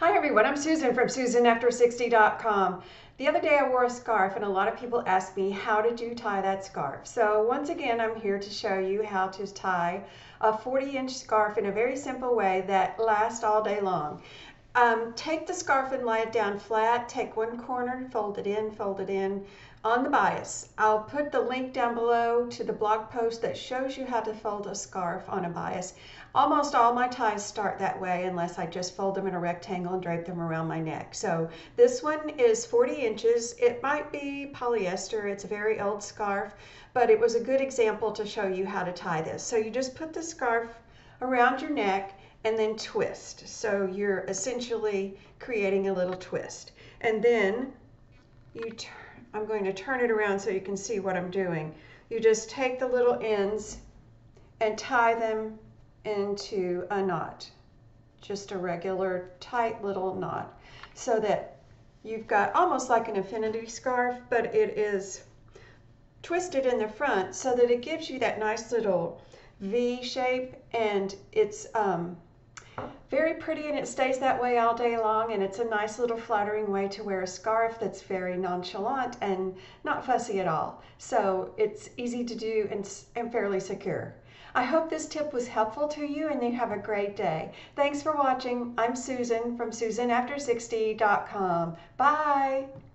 Hi everyone, I'm Susan from SusanAfter60.com. The other day I wore a scarf and a lot of people asked me how did you tie that scarf. So once again I'm here to show you how to tie a 40-inch scarf in a very simple way that lasts all day long. Take the scarf and lay it down flat, take one corner, fold it in on the bias. I'll put the link down below to the blog post that shows you how to fold a scarf on a bias. Almost all my ties start that way unless I just fold them in a rectangle and drape them around my neck. So this one is 40 inches. It might be polyester, it's a very old scarf, but it was a good example to show you how to tie this. So you just put the scarf around your neck and then twist. So you're essentially creating a little twist. And then I'm going to turn it around so you can see what I'm doing. You just take the little ends and tie them into a knot. Just a regular tight little knot. So that you've got almost like an infinity scarf, but it is twisted in the front so that it gives you that nice little V shape, and it's very pretty, and it stays that way all day long, and it's a nice little flattering way to wear a scarf that's very nonchalant and not fussy at all. So it's easy to do and fairly secure. I hope this tip was helpful to you and you have a great day. Thanks for watching. I'm Susan from SusanAfter60.com. Bye!